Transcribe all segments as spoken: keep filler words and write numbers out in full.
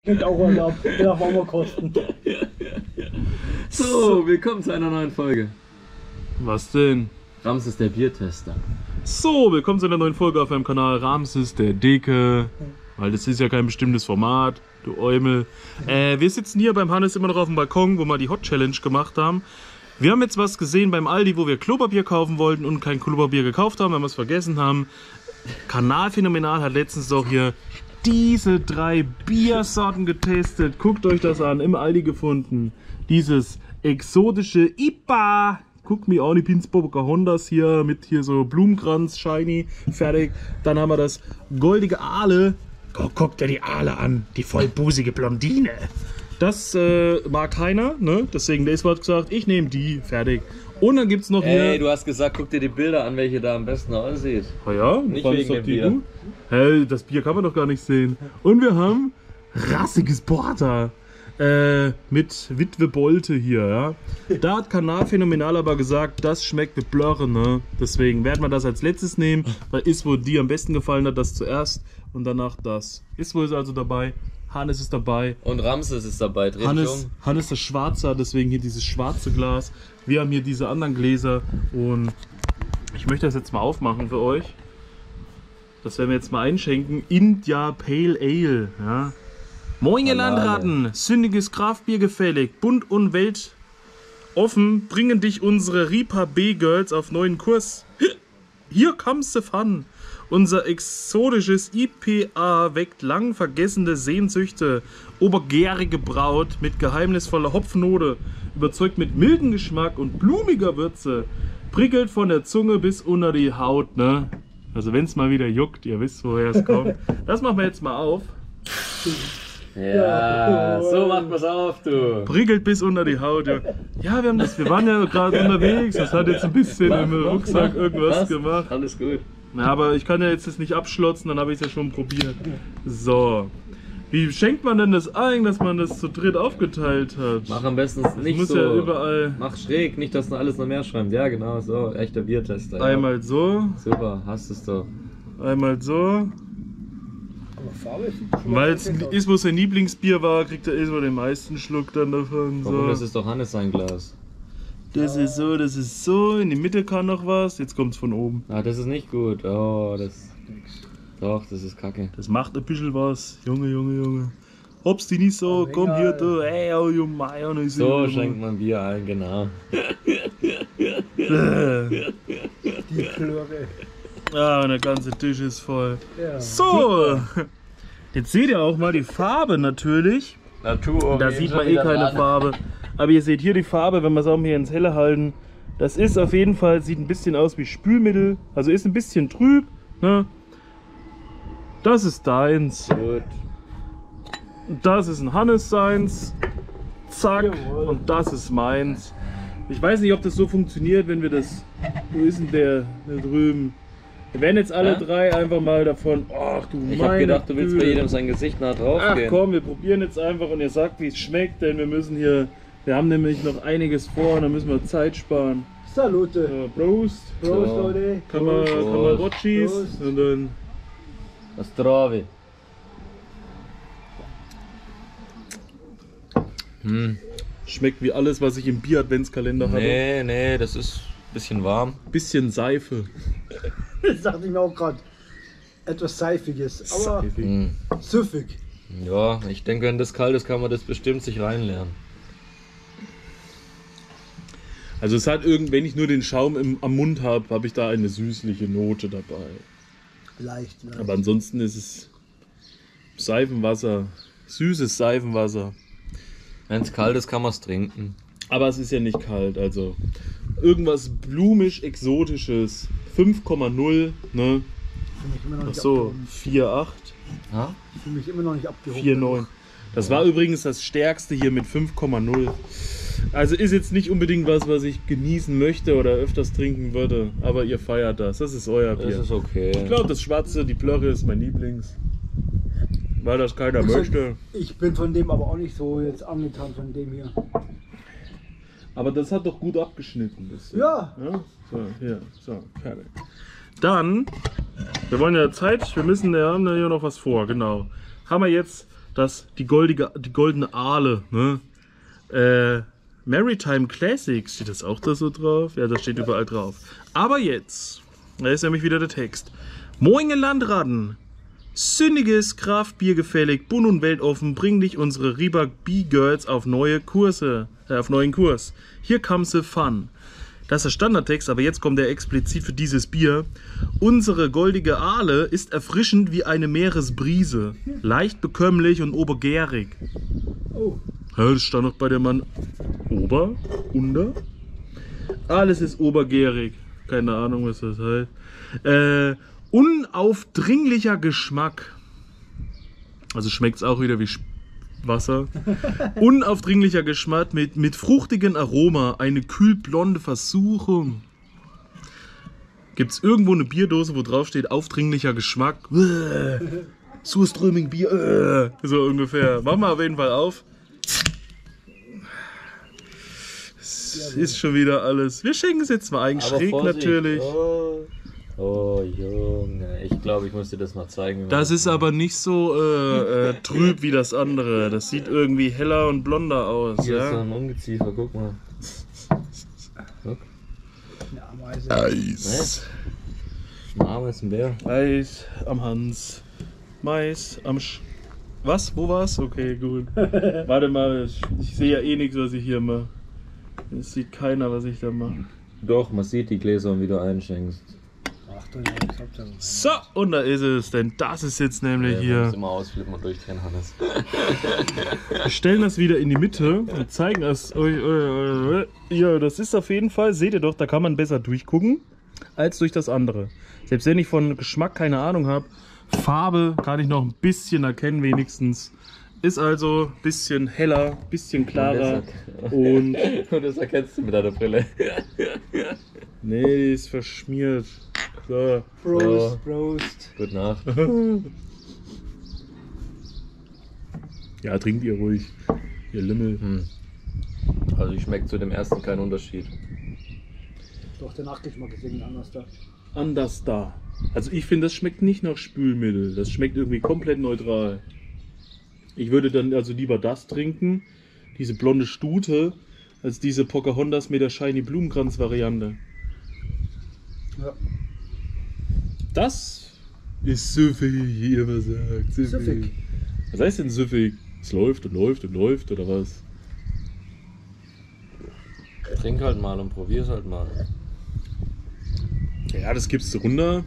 Klingt auch Urlaub, darf auch mal kosten. So, willkommen zu einer neuen Folge. Was denn? Ramses der Biertester. So, willkommen zu einer neuen Folge auf meinem Kanal Ramses der Dicke. Weil das ist ja kein bestimmtes Format, du Eumel. Äh, wir sitzen hier beim Hannes immer noch auf dem Balkon, wo wir die Hot Challenge gemacht haben. Wir haben jetzt was gesehen beim Aldi, wo wir Klopapier kaufen wollten und kein Klopapier gekauft haben, weil wir es vergessen haben. Kanalphänomenal hat letztens doch hier diese drei Biersorten getestet. Guckt euch das an, im Aldi gefunden. Dieses exotische I P A. Guckt mir auch die Pinsburger Hondas hier mit hier so Blumenkranz, shiny, fertig. Dann haben wir das goldige Aale. Oh, guckt dir die Aale an, die vollbusige Blondine. Das äh, mag keiner, ne? Deswegen der hat gesagt, ich nehme die, fertig. Und dann gibt's noch hier. Ey, du hast gesagt, guck dir die Bilder an, welche da am besten aussieht. Ah ja, Nicht fandest wegen doch dem die Bier. gut? Hey, das Bier kann man doch gar nicht sehen. Und wir haben rassiges Porter. Äh, mit Witwe Bolte hier, ja. Da hat Kanalphänomenal aber gesagt, das schmeckt wie Blöre, ne? Deswegen werden wir das als letztes nehmen, weil ist wohl dir am besten gefallen hat, das zuerst und danach das. Ist wohl also dabei. Hannes ist dabei. Und Ramses ist dabei, dreh dich Hannes, um. Hannes der Schwarzer, deswegen hier dieses schwarze Glas. Wir haben hier diese anderen Gläser und ich möchte das jetzt mal aufmachen für euch. Das werden wir jetzt mal einschenken. India Pale Ale, ja. Moin ihr Landratten, sündiges Kraftbier gefällig, bunt und weltoffen bringen dich unsere Ripa B-Girls auf neuen Kurs. Hier comes the fun. Unser exotisches I P A weckt lang vergessene Sehnsüchte. Obergärige Braut mit geheimnisvoller Hopfnote, überzeugt mit mildem Geschmack und blumiger Würze. Prickelt von der Zunge bis unter die Haut, ne? Also wenn es mal wieder juckt, ihr wisst, woher es kommt. Das machen wir jetzt mal auf. Ja, so macht man's auf, du. Prickelt bis unter die Haut, ja. Ja, wir haben das, wir waren ja gerade unterwegs, das hat jetzt ein bisschen Mach, im mach, Rucksack mach. irgendwas Was? gemacht. Alles gut. Na, aber ich kann ja jetzt das nicht abschlotzen, dann habe ich es ja schon probiert. So. Wie schenkt man denn das ein, dass man das zu dritt aufgeteilt hat? Mach am besten Das nicht muss so. ja überall Mach schräg, nicht, dass du alles noch mehr schreibt. Ja, genau, so. Echter Biertester. Ja. einmal so, Super, hast es doch. einmal so. Aber Farbe sieht schon mal Weil es perfekt aus. Ismo sein Lieblingsbier war, kriegt der Ismo den meisten Schluck dann davon. Warum? So. Das ist doch Hannes sein Glas. Das ist so, das ist so, in die Mitte kann noch was, jetzt kommt es von oben. Ah, das ist nicht gut. Oh, das. Doch, das ist kacke. Das macht ein bisschen was, Junge, Junge, Junge. Ob's die nicht so, Aber komm egal. hier, du, ey, oh, you Mayonnaise. So schenkt man Bier ein, genau. Die Plöre. Ah, und der ganze Tisch ist voll. Ja. So, jetzt seht ihr auch mal die Farbe natürlich. Natur. Da sieht man eh keine Farbe. Aber ihr seht hier die Farbe, wenn wir es auch hier ins Helle halten. Das ist auf jeden Fall, sieht ein bisschen aus wie Spülmittel. Also ist ein bisschen trüb. Ne? Das ist deins. Gut. Das ist ein Hannes seins. Zack. Jawohl. Und das ist meins. Ich weiß nicht, ob das so funktioniert, wenn wir das. Wo ist denn der da drüben? Wir werden jetzt alle Hä? drei einfach mal davon. Ach du Ich hab meine gedacht, du willst bei Güte. jedem sein Gesicht nah drauf Ach gehen. komm, wir probieren jetzt einfach und ihr sagt, wie es schmeckt, denn wir müssen hier. Wir haben nämlich noch einiges vor und dann müssen wir Zeit sparen. Salute. Ja, Prost. Prost, So. Leute. Kann man, Prost. kann man Prost. Rotschis Prost. und dann. Das Travi. Hm. Schmeckt wie alles, was ich im Bier-Adventskalender habe. Nee, nee, das ist ein bisschen warm. Bisschen Seife. Das dachte ich mir auch gerade. Etwas Seifiges, aber Seife. Hm. süffig. Ja, ich denke, wenn das kalt ist, kann man das bestimmt sich reinlernen. Also es hat irgend, wenn ich nur den Schaum im, am Mund habe, habe ich da eine süßliche Note dabei. Leicht, leicht. Aber ansonsten ist es Seifenwasser, süßes Seifenwasser. Wenn es kalt ist, kann man es trinken. Aber es ist ja nicht kalt, also irgendwas blumisch-exotisches. fünf Komma null, ne? Ich fühle mich immer noch Ach nicht so, abgehoben. vier Komma acht, Ha? Ich fühle mich immer noch nicht abgehoben. vier Komma neun. Das war übrigens das stärkste hier mit fünf Komma null. Also ist jetzt nicht unbedingt was, was ich genießen möchte oder öfters trinken würde, aber ihr feiert das. Das ist euer Das Bier. ist okay. Ich glaube, das Schwarze, die Plörre ist mein Lieblings. Weil das keiner Also, möchte. Ich bin von dem aber auch nicht so jetzt angetan von dem hier. Aber das hat doch gut abgeschnitten. Das, Ja. ja. So, hier, so, fertig. Dann, wir wollen ja Zeit, wir müssen, wir haben ja hier noch was vor, genau. Haben wir jetzt das, die, goldige, die goldene Aale, ne? Äh, Maritime Classics, steht das auch da so drauf? Ja, das steht überall drauf. Aber jetzt, da ist nämlich wieder der Text. Moin Landratten, sündiges Kraftbier gefällig, bunt und weltoffen, bringen dich unsere Riebak B-Girls auf neue Kurse, äh, auf neuen Kurs. Hier comes the fun. Das ist der Standardtext, aber jetzt kommt der explizit für dieses Bier. Unsere goldige Aale ist erfrischend wie eine Meeresbrise, leicht bekömmlich und obergärig. Oh. Ja, das stand noch bei der Mann. Ober? Unter? Alles ist obergärig. Keine Ahnung, was das heißt. Äh, unaufdringlicher Geschmack. Also schmeckt es auch wieder wie Wasser. Unaufdringlicher Geschmack mit, mit fruchtigem Aroma. Eine kühlblonde Versuchung. Gibt es irgendwo eine Bierdose, wo drauf steht aufdringlicher Geschmack? Surströmming Bier. So ungefähr. Machen wir auf jeden Fall auf. Es ist schon wieder alles. Wir schenken es jetzt mal eigen schräg natürlich. Oh. oh Junge, ich glaube, ich muss dir das mal zeigen. wie Das man ist aber nicht so äh, äh, trüb wie das andere. Das sieht irgendwie heller und blonder aus. Hier ist so Ja? ein Ungeziefer, guck mal. Guck. Eine Ameise. Eis. Ein Ameisenbär. Eis am Hans. Mais am Sch... Was? Wo war's? Okay, gut. Warte mal, ich, ich sehe ja eh nichts, was ich hier mache. Es sieht keiner, was ich da mache. Doch, man sieht die Gläser, wie du einschenkst. Ach du Jungs, habt ihr was. So, und da ist es. Denn das ist jetzt nämlich Ja, man hier. muss immer ausflippen und durchdrehen, Hannes. Wir stellen das wieder in die Mitte und zeigen es euch. äh, äh, Ja, das ist auf jeden Fall, seht ihr doch, da kann man besser durchgucken als durch das andere. Selbst wenn ich von Geschmack keine Ahnung habe, Farbe kann ich noch ein bisschen erkennen wenigstens. Ist also ein bisschen heller, ein bisschen klarer und... Und das erkennst du mit deiner Brille. Nee, die ist verschmiert. So. Prost, Prost. Gute Nacht. Ja, trinkt ihr ruhig. Ihr Lümmel. Hm. Also ich schmecke zu dem ersten keinen Unterschied. Doch, der Nachgeschmack ist irgendwie anders da. Anders da. Also ich finde, das schmeckt nicht nach Spülmittel. Das schmeckt irgendwie komplett neutral. Ich würde dann also lieber das trinken, diese blonde Stute, als diese Pocahontas mit der Shiny Blumenkranz Variante. Ja. Das ist süffig, wie ihr immer sagt. Süffig. Süffig. Was heißt denn süffig? Es läuft und läuft und läuft oder was? Trink halt mal und probier's halt mal. Ja, das gibst du runter.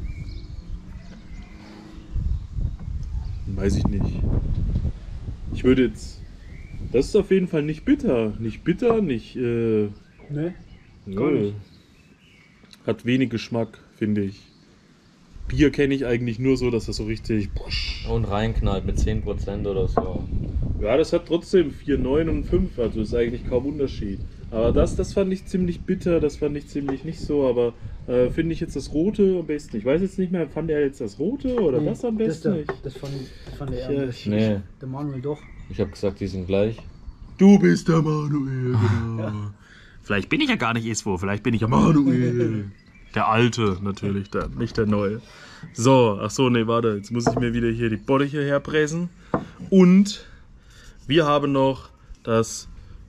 Weiß ich nicht. Ich würde jetzt... Das ist auf jeden Fall nicht bitter. Nicht bitter, nicht... Äh, Ne? Gar nicht. Hat wenig Geschmack, finde ich. Bier kenne ich eigentlich nur so, dass das so richtig... Und reinknallt mit zehn Prozent oder so. Ja, das hat trotzdem vier Komma neun und fünf, also ist eigentlich kaum Unterschied. Aber das, das fand ich ziemlich bitter, das fand ich ziemlich nicht so, aber äh, finde ich jetzt das Rote am besten. Ich weiß jetzt nicht mehr, fand er jetzt das Rote oder Nee, was am das, besten? da, Ich, das, fand, das fand er Ja, eher ich- Nee, Der Manuel doch. ich habe gesagt, die sind gleich. du bist der Manuel, genau. Vielleicht bin ich ja gar nicht Iswo, vielleicht bin ich ja Manuel. Der Alte natürlich dann, nicht der Neue. So, ach so, nee, warte, jetzt muss ich mir wieder hier die Bottiche herpressen. Und wir haben noch das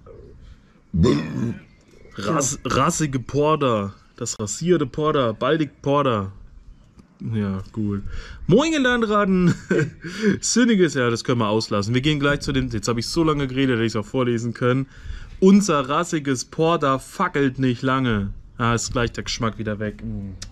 Ras rassige Porter, das rasierte Porter, baldig Porter. Ja, gut. Moin, ihr Landratten! Sinniges, ja, das können wir auslassen. Wir gehen gleich zu dem, jetzt habe ich so lange geredet, dass ich es auch vorlesen können. Unser rassiges Porter fackelt nicht lange. Ah, ist gleich der Geschmack wieder weg.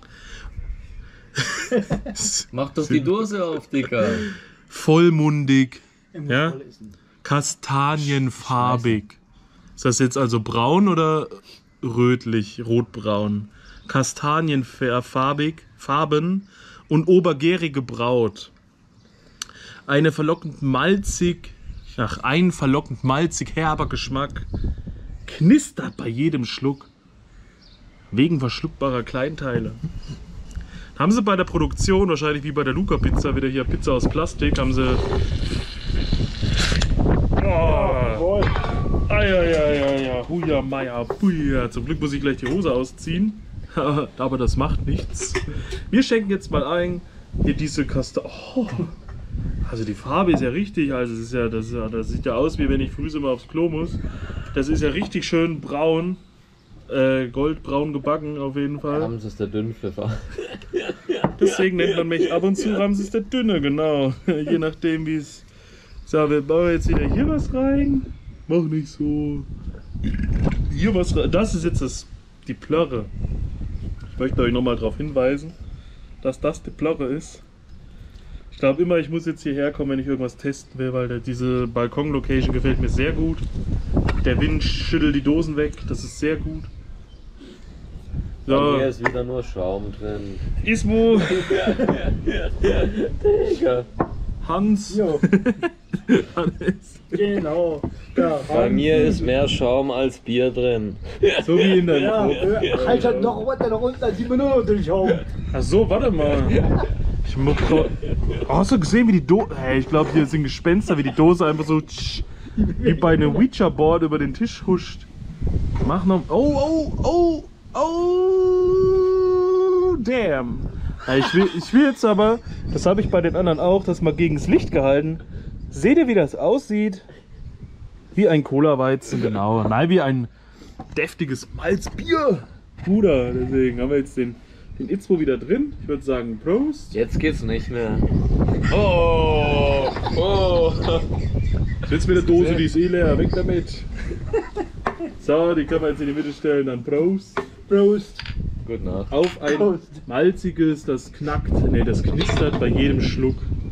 Mach doch die Dose auf, Dicker. Vollmundig, Immer Ja? voll essen. kastanienfarbig. Ist das jetzt also braun oder rötlich, rotbraun? Kastanienfarbig, Farben und obergärig gebraut. Eine verlockend malzig, ach, ein verlockend malzig herber Geschmack knistert bei jedem Schluck wegen verschluckbarer Kleinteile. Haben sie bei der Produktion, wahrscheinlich wie bei der Luca Pizza, wieder hier Pizza aus Plastik, haben sie... Oh. Eieieiei, Huja, Meier, Buja. Zum Glück muss ich gleich die Hose ausziehen. Aber das macht nichts. Wir schenken jetzt mal ein. Hier diese Kaste. Oh, Also die Farbe ist ja richtig, also es ist ja, das, ist ja, das sieht ja aus, wie wenn ich früh mal aufs Klo muss. Das ist ja richtig schön braun, äh, goldbraun gebacken auf jeden Fall. Ramses der Dünnpfiffer. Deswegen nennt man mich ab und zu Ramses der Dünne, genau. Je nachdem wie es... So, wir bauen jetzt wieder hier was rein. Mach nicht so. Hier was rein. Das ist jetzt das, die Plörre. Ich möchte euch nochmal darauf hinweisen, dass das die Plörre ist. Ich glaube immer, ich muss jetzt hierher kommen, wenn ich irgendwas testen will, weil der, diese Balkon-Location gefällt mir sehr gut. Der Wind schüttelt die Dosen weg, das ist sehr gut. Bei So, mir ist wieder nur Schaum drin. Ismo, Digga. Hans, Jo, Hannes. genau. Ja, Bei mir ist mehr Schaum als Bier drin. So wie in der... Ja, äh, halt halt noch runter, noch runter, sieht man nur noch den Schaum. Ach so, warte mal. Ich muss doch... Oh, hast du gesehen, wie die Dose... Hey, ich glaube, hier sind Gespenster, wie die Dose einfach so... tsch, wie bei einem Ouija-Board über den Tisch huscht. Mach noch... Oh, oh, oh, oh... Damn. Ja, ich, will, ich will jetzt aber... Das habe ich bei den anderen auch, das mal gegen das Licht gehalten. Seht ihr, wie das aussieht? Wie ein Cola-Weizen, genau. Nein, wie ein deftiges Malzbier. Bruder, deswegen haben wir jetzt den... Den Itzmo wieder drin. Ich würde sagen, Prost. Jetzt geht's nicht mehr. Oh! Oh! Jetzt mit der Dose, die ist eh leer. Weg damit. So, die können wir jetzt in die Mitte stellen. Dann Prost. Prost. Gute Nacht. Auf ein Prost. malziges, das knackt. Ne, das knistert bei jedem Schluck.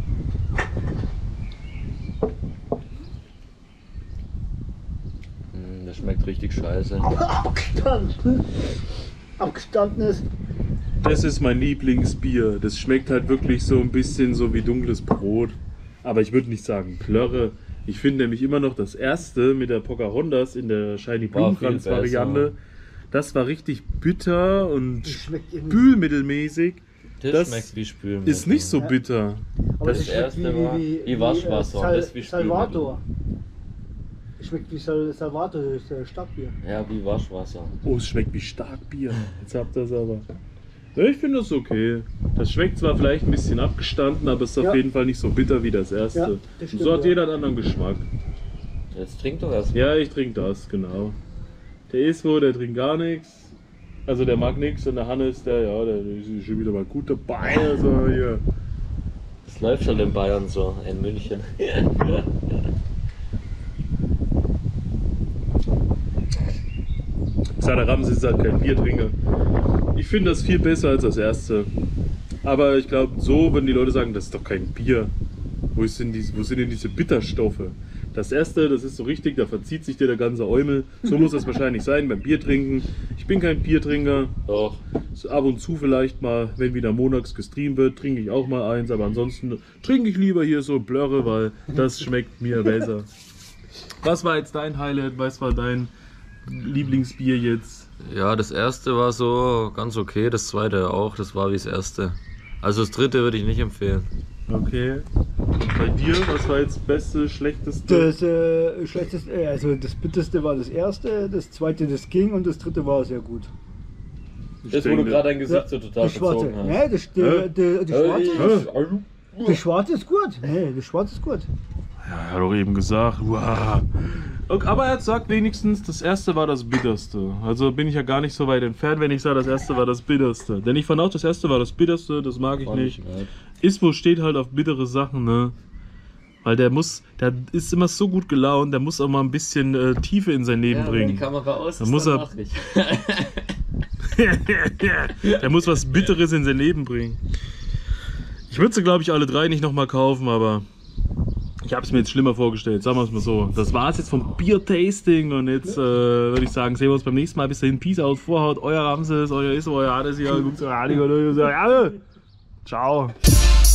Mm, das schmeckt richtig scheiße. Abgestanden. Abgestandenes. Das ist mein Lieblingsbier. Das schmeckt halt wirklich so ein bisschen so wie dunkles Brot. Aber ich würde nicht sagen Plörre. Ich finde nämlich immer noch das erste mit der Pocahontas in der Shiny War viel Blumenkranz Variante. besser. Das war richtig bitter und Das schmeckt irgendwie. spülmittelmäßig. Das, Das schmeckt wie Spülmittel. Ist nicht so bitter. Aber Das das schmeckt erste war wie Waschwasser, Sal das wie Salvator. Es schmeckt wie Sal Salvator, das ist der Starkbier. Ja, wie Waschwasser. Oh, es schmeckt wie Starkbier. Jetzt habt ihr es aber. Ja, ich finde das okay. Das schmeckt zwar vielleicht ein bisschen abgestanden, aber es ist Ja. auf jeden Fall nicht so bitter wie das erste. Ja, das Und stimmt, so hat ja. jeder einen anderen Geschmack. Jetzt trink doch erst mal. Ja, ich trinke das, genau. Der Ismo, der trinkt gar nichts. Also der mag nichts und der Hannes, der, ja, der ist schon wieder mal gut dabei. Also hier. Das läuft schon in Bayern so, in München. Der Ramses ist halt kein Biertrinker. Ich finde das viel besser als das erste. Aber ich glaube, so, wenn die Leute sagen, das ist doch kein Bier. Wo, ist denn diese, wo sind denn diese Bitterstoffe? Das erste, das ist so richtig, da verzieht sich dir der ganze Eumel. So muss das wahrscheinlich sein beim Biertrinken. Ich bin kein Biertrinker. Doch. So ab und zu vielleicht mal, wenn wieder montags gestreamt wird, trinke ich auch mal eins. Aber ansonsten trinke ich lieber hier so Blöre, weil das schmeckt mir besser. Was war jetzt dein Highlight? Was war dein Lieblingsbier jetzt? Ja, das erste war so ganz okay, das zweite auch, das war wie das erste. Also das dritte würde ich nicht empfehlen. Okay. Und bei dir, was war jetzt das Beste, Schlechteste? Das äh, schlechteste, äh, also das bitterste war das erste, das zweite das ging und das dritte war sehr gut. Das, wo du gerade dein Gesicht so total das schwarze, verzogen hast. ne, das, der, der, der, schwarze, Hä? das schwarze ist gut. Nee, das schwarze ist gut. Ja, er hat doch eben gesagt, wow. Okay, aber er hat gesagt wenigstens, das erste war das bitterste. Also bin ich ja gar nicht so weit entfernt, wenn ich sage, das erste war das bitterste. Denn ich fand auch, das erste war das bitterste, das mag ich Fand nicht. ich nicht. Ismo steht halt auf bittere Sachen, ne? Weil der muss, der ist immer so gut gelaunt, der muss auch mal ein bisschen äh, Tiefe in sein Leben Ja, wenn die bringen. Kamera aus Dann ist, muss dann er- mach ich. Der muss was Bitteres in sein Leben bringen. Ich würde sie, glaube ich, alle drei nicht nochmal kaufen, aber ich habe es mir jetzt schlimmer vorgestellt, sagen wir es mal so. Das war es jetzt vom Bier-Tasting und jetzt äh, würde ich sagen, sehen wir uns beim nächsten Mal. Bis dahin, Peace out, Vorhaut, euer Ramses, euer Ismo, euer Hades hier, gutes Radio, ciao.